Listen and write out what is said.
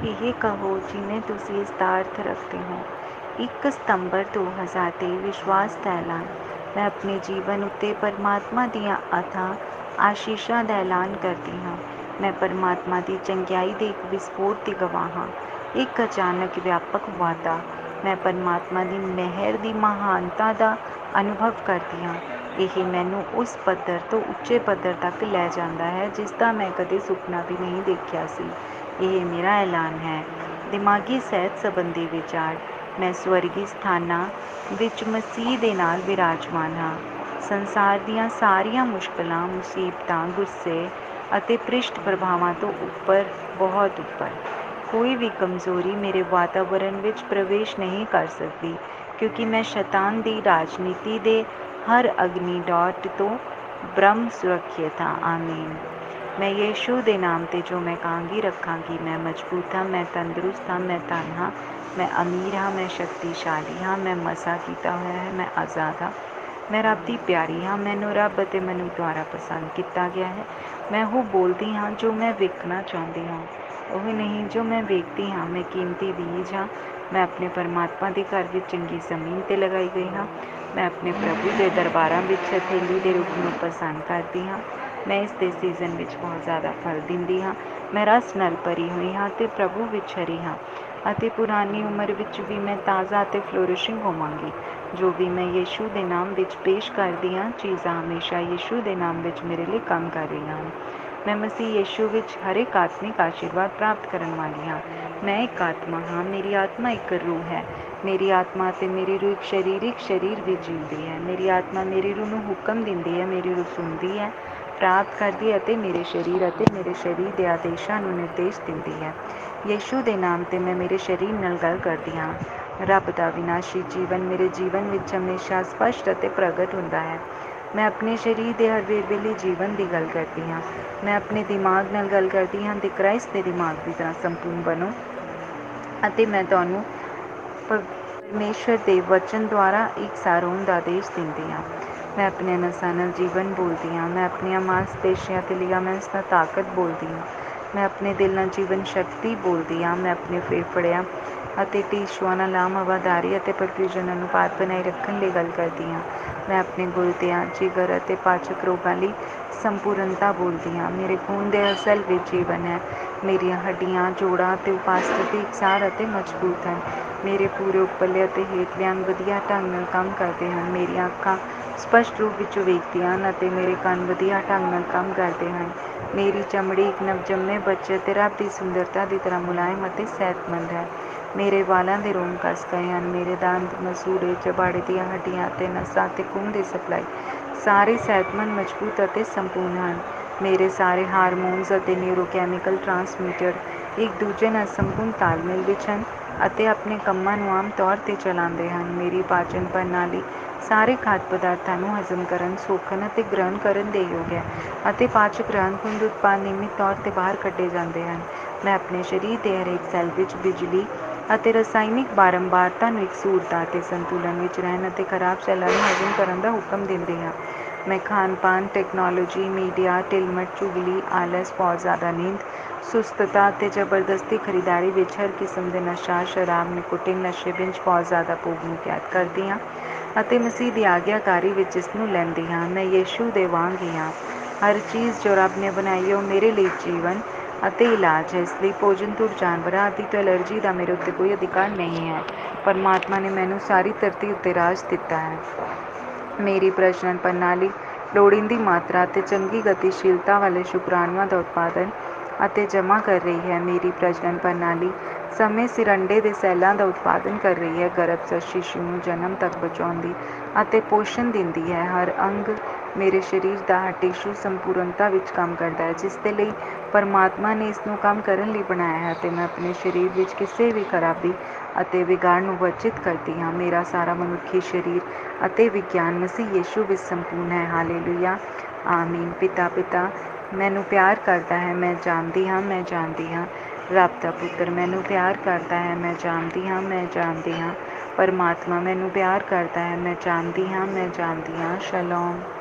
ਇਹ ਕਹੋ ਜਿਵੇਂ ਤੁਸੀਂ ਇਸ ਦਾ ਅਰਥ ਰੱਖਦੇ ਹੋ। 1 ਸਤੰਬਰ 2023 ਵਿਸ਼ਵਾਸ ਦਾ ਐਲਾਨ। ਮੈਂ ਆਪਣੇ ਜੀਵਨ ਉੱਤੇ ਪਰਮਾਤਮਾ ਦੀਆਂ ਅਥਾਹ ਆਸ਼ੀਸ਼ਾਂ ਦਾ ਐਲਾਨ ਕਰਦੀ ਹਾਂ। ਮੈਂ ਪਰਮਾਤਮਾ ਦੀ ਚੰਗਿਆਈ ਦੇ ਇੱਕ ਵਿਸਫੋਟ ਦੀ ਗਵਾਹ ਹਾਂ। ਇੱਕ ਅਚਾਨਕ ਵਿਆਪਕ ਵਾਧਾ। ਮੈਂ ਪਰਮਾਤਮਾ ਦੀ ਮਿਹਰ ਦੀ ਮਹਾਨਤਾ ਦਾ ਅਨੁਭਵ ਕਰਦੀ ਹਾਂ। ਇਹ ਮੈਨੂੰ ਉਸ ਪੱਧਰ ਤੋਂ ਉੱਚੇ ਪੱਧਰ ਤੱਕ ਲੈ ਜਾਂਦਾ ਹੈ ਜਿਸ ਦਾ ਮੈਂ ਕਦੇ ਸੁਪਨਾ ਵੀ ਨਹੀਂ ਦੇਖਿਆ ਸੀ। ਇਹ ਮੇਰਾ ਐਲਾਨ ਹੈ। ਦਿਮਾਗੀ ਸਿਹਤ ਸੰਬੰਧੀ ਵਿਚਾਰ। ਮੈਂ ਸਵਰਗੀ ਸਥਾਨਾਂ ਵਿੱਚ ਮਸੀਹ ਦੇ ਨਾਲ ਵਿਰਾਜਮਾਨ ਹਾਂ। ਸੰਸਾਰ ਦੀਆਂ ਸਾਰੀਆਂ ਮੁਸ਼ਕਲਾਂ, ਮੁਸੀਬਤਾਂ, ਗੁੱਸੇ ਅਤੇ ਭ੍ਰਿਸ਼ਟ ਪ੍ਰਭਾਵਾਂ ਤੋਂ ਉੱਪਰ, ਬਹੁਤ ਉੱਪਰ। ਕੋਈ ਵੀ ਕਮਜ਼ੋਰੀ ਮੇਰੇ ਵਾਤਾਵਰਣ ਵਿੱਚ ਪ੍ਰਵੇਸ਼ ਨਹੀਂ ਕਰ ਸਕਦੀ ਕਿਉਂਕਿ ਮੈਂ ਸ਼ੈਤਾਨ ਦੀ ਰਾਜਨੀਤੀ ਦੇ ਹਰ ਅਗਨੀ ਡਾਟ ਤੋਂ ਬ੍ਰਹਮ ਸੁਰੱਖਿਅਤ ਹਾਂ। ਆਮੀਨ। ਮੈਂ ਯਿਸੂ ਦੇ ਨਾਮ 'ਤੇ ਜੋ ਮੈਂ ਕਹਾਂਗੀ ਰੱਖਾਂਗੀ। ਮੈਂ ਮਜ਼ਬੂਤ ਹਾਂ, ਮੈਂ ਤੰਦਰੁਸਤ ਹਾਂ, ਮੈਂ ਧਨ ਹਾਂ, ਮੈਂ ਅਮੀਰ ਹਾਂ, ਮੈਂ ਸ਼ਕਤੀਸ਼ਾਲੀ ਹਾਂ, ਮੈਂ ਮਸਾ ਕੀਤਾ ਹੋਇਆ ਹੈ, ਮੈਂ ਆਜ਼ਾਦ ਹਾਂ, ਮੈਂ ਰੱਬ ਦੀ ਪਿਆਰੀ ਹਾਂ, ਮੈਨੂੰ ਰੱਬ ਅਤੇ ਮਨੁੱਖ ਦੁਆਰਾ ਪਸੰਦ ਕੀਤਾ ਗਿਆ ਹੈ। ਮੈਂ ਉਹ ਬੋਲਦੀ ਹਾਂ ਜੋ ਮੈਂ ਵੇਖਣਾ ਚਾਹੁੰਦੀ ਹਾਂ, ਉਹ ਨਹੀਂ ਜੋ ਮੈਂ ਵੇਖਦੀ ਹਾਂ। ਮੈਂ ਕੀਮਤੀ ਬੀਜ ਹਾਂ। ਮੈਂ ਆਪਣੇ ਪਰਮਾਤਮਾ ਦੇ ਘਰ ਵਿੱਚ ਚੰਗੀ ਜ਼ਮੀਨ 'ਤੇ ਲਗਾਈ ਗਈ ਹਾਂ। ਮੈਂ ਆਪਣੇ ਪ੍ਰਭੂ ਦੇ ਦਰਬਾਰਾਂ ਵਿੱਚ ਹਥੇਲੀ ਦੇ ਰੁੱਖ ਨੂੰ ਪਸੰਦ ਕਰਦੀ ਹਾਂ। ਮੈਂ ਇਸ ਦੇ ਸੀਜ਼ਨ ਵਿੱਚ ਬਹੁਤ ਜ਼ਿਆਦਾ ਫਲ ਦਿੰਦੀ ਹਾਂ। ਮੈਂ ਰਸ ਨਾਲ ਭਰੀ ਹੋਈ ਹਾਂ ਅਤੇ ਪ੍ਰਭੂ ਵਿੱਚ ਹਰੀ ਹਾਂ ਅਤੇ ਪੁਰਾਣੀ ਉਮਰ ਵਿੱਚ ਵੀ ਮੈਂ ਤਾਜ਼ਾ ਅਤੇ ਫਲੋਰਿਸ਼ਿੰਗ ਹੋਵਾਂਗੀ। ਜੋ ਵੀ ਮੈਂ ਯਿਸੂ ਦੇ ਨਾਮ ਵਿੱਚ ਪੇਸ਼ ਕਰਦੀ ਹਾਂ, ਚੀਜ਼ਾਂ ਹਮੇਸ਼ਾ ਯਿਸੂ ਦੇ ਨਾਮ ਵਿੱਚ ਮੇਰੇ ਲਈ ਕੰਮ ਕਰ ਰਹੀਆਂ ਹਨ। ਮੈਂ ਮਸੀਹ ਯਿਸੂ ਵਿੱਚ ਹਰੇਕ ਆਤਮਿਕ ਆਸ਼ੀਰਵਾਦ ਪ੍ਰਾਪਤ ਕਰਨ ਵਾਲੀ ਹਾਂ। ਮੈਂ ਇੱਕ ਆਤਮਾ ਹਾਂ। ਮੇਰੀ ਆਤਮਾ ਇੱਕ ਰੂਹ ਹੈ। ਮੇਰੀ ਆਤਮਾ ਅਤੇ ਮੇਰੀ ਰੂਹ ਇੱਕ ਸਰੀਰ ਵਿੱਚ ਜਿਉਂਦੀ ਹੈ। ਮੇਰੀ ਆਤਮਾ ਮੇਰੀ ਰੂਹ ਨੂੰ ਹੁਕਮ ਦਿੰਦੀ ਹੈ। ਮੇਰੀ ਰੂਹ ਸੁਣਦੀ ਹੈ, ਪ੍ਰਾਪਤ ਕਰਦੀ ਹੈ ਅਤੇ ਮੇਰੇ ਸਰੀਰ ਦੇ ਆਦੇਸ਼ਾਂ ਨੂੰ ਨਿਰਦੇਸ਼ ਦਿੰਦੀ ਹੈ। ਯਿਸੂ ਦੇ ਨਾਮ 'ਤੇ ਮੈਂ ਮੇਰੇ ਸਰੀਰ ਨਾਲ ਗੱਲ ਕਰਦੀ ਹਾਂ। ਰੱਬ ਦਾ ਵਿਨਾਸ਼ੀ ਜੀਵਨ ਮੇਰੇ ਜੀਵਨ ਵਿੱਚ ਹਮੇਸ਼ਾ ਸਪਸ਼ਟ ਅਤੇ ਪ੍ਰਗਟ ਹੁੰਦਾ ਹੈ। ਮੈਂ ਆਪਣੇ ਸਰੀਰ ਦੇ ਹਰ ਵੇਲੇ ਜੀਵਨ ਦੀ ਗੱਲ ਕਰਦੀ ਹਾਂ। ਮੈਂ ਆਪਣੇ ਦਿਮਾਗ ਨਾਲ ਗੱਲ ਕਰਦੀ ਹਾਂ ਅਤੇ ਕ੍ਰਾਈਸਟ ਦੇ ਦਿਮਾਗ ਦੀ ਤਰ੍ਹਾਂ ਸੰਪੂਰਨ ਬਣੋ ਅਤੇ ਮੈਂ ਤੁਹਾਨੂੰ ਪਰਮੇਸ਼ਰ ਦੇ ਵਚਨ ਦੁਆਰਾ ਇਕਸਾਰ ਹੋਣ ਦਾ ਆਦੇਸ਼ ਦਿੰਦੀ ਹਾਂ। ਮੈਂ ਆਪਣੇ ਨਸਾਂ ਨਾਲ ਜੀਵਨ ਬੋਲਦੀ ਹਾਂ। ਮੈਂ ਆਪਣੀਆਂ ਮਾਸਪੇਸ਼ੀਆਂ ਅਤੇ ਲਿਗਾਮੈਂਟਸ ਨਾਲ ਤਾਕਤ ਬੋਲਦੀ ਹਾਂ। ਮੈਂ ਆਪਣੇ ਦਿਲ ਨਾਲ ਜੀਵਨ ਸ਼ਕਤੀ ਬੋਲਦੀ ਹਾਂ। ਮੈਂ ਆਪਣੇ ਫੇਫੜਿਆਂ ਅਤੇ ਟਿਸ਼ੂਆਂ ਨਾਲ ਆਮ ਹਵਾਦਾਰੀ ਅਤੇ ਪ੍ਰਫਿਊਜ਼ਨ ਅਨੁਪਾਤ ਬਣਾਈ ਰੱਖਣ ਲਈ ਗੱਲ ਕਰਦੀ ਹਾਂ। ਮੈਂ ਆਪਣੇ ਗੁਰਦਿਆਂ, ਜਿਗਰ ਅਤੇ ਪਾਚਕ ਰੋਗਾਂ ਲਈ ਸੰਪੂਰਨਤਾ ਬੋਲਦੀ ਹਾਂ। ਮੇਰੇ ਖੂਨ ਦੇ ਅਸਲ ਵਿੱਚ ਜੀਵਨ ਹੈ। ਮੇਰੀਆਂ ਹੱਡੀਆਂ, ਜੋੜਾਂ ਅਤੇ ਉਪਾਸਥੀ ਇਕਸਾਰ ਅਤੇ ਮਜ਼ਬੂਤ ਹਨ। ਮੇਰੇ ਪੂਰੇ ਉੱਪਰਲੇ ਅਤੇ ਹੇਠਲੇ ਅੰਗ ਵਧੀਆ ਢੰਗ ਨਾਲ ਕੰਮ ਕਰਦੇ ਹਨ। ਮੇਰੀਆਂ ਅੱਖਾਂ ਸਪਸ਼ਟ ਰੂਪ ਵਿੱਚ ਵੇਖਦੀਆਂ ਹਨ ਅਤੇ ਮੇਰੇ ਕੰਨ ਵਧੀਆ ਢੰਗ ਨਾਲ ਕੰਮ ਕਰਦੇ ਹਨ। ਮੇਰੀ ਚਮੜੀ ਇੱਕ ਨਵਜੰਮੇ ਬੱਚੇ ਅਤੇ ਰੱਬ ਦੀ ਸੁੰਦਰਤਾ ਦੀ ਤਰ੍ਹਾਂ ਮੁਲਾਇਮ ਅਤੇ ਸਿਹਤਮੰਦ ਹੈ। ਮੇਰੇ ਵਾਲਾਂ ਦੇ ਰੋਮ ਕੱਸ ਗਏ ਹਨ। ਮੇਰੇ ਦੰਦ, ਮਸੂੜੇ, ਜਬਾੜੇ ਦੀਆਂ ਹੱਡੀਆਂ ਅਤੇ ਨਸਾਂ ਅਤੇ ਖੂਨ ਦੀ ਸਪਲਾਈ ਸਾਰੇ ਸਿਹਤਮੰਦ, ਮਜ਼ਬੂਤ ਅਤੇ ਸੰਪੂਰਨ ਹਨ। ਮੇਰੇ ਸਾਰੇ ਹਾਰਮੋਨਸ ਅਤੇ ਨਿਊਰੋਕੈਮੀਕਲ ਟਰਾਂਸਮਿਟਰ ਇੱਕ ਦੂਜੇ ਨਾਲ ਸੰਪੂਰਨ ਤਾਲਮੇਲ ਵਿੱਚ ਹਨ ਅਤੇ ਆਪਣੇ ਕੰਮਾਂ ਨੂੰ ਆਮ ਤੌਰ 'ਤੇ ਚਲਾਉਂਦੇ ਹਨ। ਮੇਰੀ ਪਾਚਨ ਪ੍ਰਣਾਲੀ ਸਾਰੇ ਖਾਦ ਪਦਾਰਥਾਂ ਨੂੰ ਹਜ਼ਮ ਕਰਨ, ਸੋਖਣ ਅਤੇ ਗ੍ਰਹਿਣ ਕਰਨ ਦੇ ਯੋਗ ਹੈ ਅਤੇ ਪਾਚਕ ਰੰਗ ਖੂਨ ਉਤਪਾਦ ਨਿਯਮਿਤ ਤੌਰ 'ਤੇ ਬਾਹਰ ਕੱਢੇ ਜਾਂਦੇ ਹਨ। ਮੈਂ ਆਪਣੇ ਸਰੀਰ ਦੇ ਹਰੇਕ ਸੈੱਲ ਵਿੱਚ ਬਿਜਲੀ ਅਤੇ ਰਸਾਇਣਿਕ ਬਾਰੰਬਾਰਤਾ ਨੂੰ ਇਕਸੁਰਤਾ ਅਤੇ ਸੰਤੁਲਨ ਵਿੱਚ ਰਹਿਣ ਅਤੇ ਖਰਾਬ ਸੈੱਲਾਂ ਨੂੰ ਹਜ਼ਮ ਕਰਨ ਦਾ ਹੁਕਮ ਦਿੰਦੀ ਹਾਂ। ਮੈਂ ਖਾਣ-ਪਾਨ, ਟੈਕਨੋਲੋਜੀ, ਮੀਡੀਆ, ਢਿਲਮਟ, ਚੁਗਲੀ, ਆਲਸ, ਬਹੁਤ ਜ਼ਿਆਦਾ ਨੀਂਦ, ਸੁਸਤਤਾ ਅਤੇ ਜ਼ਬਰਦਸਤੀ ਖਰੀਦਦਾਰੀ ਵਿੱਚ ਹਰ ਕਿਸਮ ਦੇ ਨਸ਼ਾ, ਸ਼ਰਾਬ, ਨਿਕੋਟੀਨ ਨਸ਼ੇ ਵਿੱਚ ਬਹੁਤ ਜ਼ਿਆਦਾ ਭੋਗ ਨੂੰ ਕੈਦ ਕਰਦੀ ਹਾਂ ਅਤੇ ਮਸੀਹ ਦੀ ਆਗਿਆਕਾਰੀ ਵਿੱਚ ਇਸ ਨੂੰ ਲੈਂਦੀ ਹਾਂ। ਮੈਂ ਯਿਸੂ ਦੇ ਵਾਂਗ ਹੀ ਹਾਂ। ਹਰ ਚੀਜ਼ ਜੋ ਰੱਬ ਨੇ ਬਣਾਈ ਹੈ ਉਹ ਮੇਰੇ ਲਈ ਜੀਵਨ ਅਤੇ ਇਲਾਜ ਹੈ। ਇਸ ਲਈ ਭੋਜਨ ਤੋਂ ਜਾਨਵਰਾਂ ਆਦਿ ਤੋਂ ਐਲਰਜੀ ਦਾ ਮੇਰੇ ਉੱਤੇ ਕੋਈ ਅਧਿਕਾਰ ਨਹੀਂ ਹੈ। ਪਰਮਾਤਮਾ ਨੇ ਮੈਨੂੰ ਸਾਰੀ ਧਰਤੀ ਉੱਤੇ ਰਾਜ ਦਿੱਤਾ ਹੈ। ਮੇਰੀ ਪ੍ਰਜਨਨ ਪ੍ਰਣਾਲੀ ਲੋੜੀਂਦੀ ਮਾਤਰਾ ਅਤੇ ਚੰਗੀ ਗਤੀਸ਼ੀਲਤਾ ਵਾਲੇ ਸ਼ੁਕਰਾਣੂਆਂ ਦਾ ਉਤਪਾਦਨ ਅਤੇ ਜਮ੍ਹਾਂ ਕਰ ਰਹੀ ਹੈ। ਮੇਰੀ ਪ੍ਰਜਨਨ ਪ੍ਰਣਾਲੀ ਸਮੇਂ ਸਿਰ ਅੰਡੇ ਦੇ ਸੈੱਲਾਂ ਦਾ ਉਤਪਾਦਨ ਕਰ ਰਹੀ ਹੈ, ਗਰਭਸਥ ਸ਼ਿਸ਼ੂ ਨੂੰ ਜਨਮ ਤੱਕ ਬਚਾਉਂਦੀ ਅਤੇ ਪੋਸ਼ਣ ਦਿੰਦੀ ਹੈ। ਹਰ ਅੰਗ ਮੇਰੇ ਸਰੀਰ ਦਾ ਹਰ ਟਿਸ਼ੂ ਸੰਪੂਰਨਤਾ ਵਿੱਚ ਕੰਮ ਕਰਦਾ ਹੈ ਜਿਸ ਦੇ ਲਈ ਪਰਮਾਤਮਾ ਨੇ ਇਸ ਨੂੰ ਕੰਮ ਕਰਨ ਲਈ ਬਣਾਇਆ ਹੈ ਅਤੇ ਮੈਂ ਆਪਣੇ ਸਰੀਰ ਵਿੱਚ ਕਿਸੇ ਵੀ ਖਰਾਬੀ ਅਤੇ ਵਿਗਾੜ ਨੂੰ ਵਰਜਿਤ ਕਰਦੀ ਹਾਂ। ਮੇਰਾ ਸਾਰਾ ਮਨੁੱਖੀ ਸਰੀਰ ਅਤੇ ਵਿਗਿਆਨ ਮਸੀਹ ਯਿਸੂ ਵਿੱਚ ਸੰਪੂਰਨ ਹੈ। ਹਾਲੇਲੂਇਆ, ਆਮੀਨ। ਪਿਤਾ ਮੈਨੂੰ ਪਿਆਰ ਕਰਦਾ ਹੈ, ਮੈਂ ਜਾਣਦੀ ਹਾਂ। ਰੱਬ ਦਾ ਪੁੱਤਰ ਮੈਨੂੰ ਪਿਆਰ ਕਰਦਾ ਹੈ, ਮੈਂ ਜਾਣਦੀ ਹਾਂ। ਪਰਮਾਤਮਾ ਮੈਨੂੰ ਪਿਆਰ ਕਰਦਾ ਹੈ, ਮੈਂ ਜਾਣਦੀ ਹਾਂ। ਸ਼ਲੋਮ।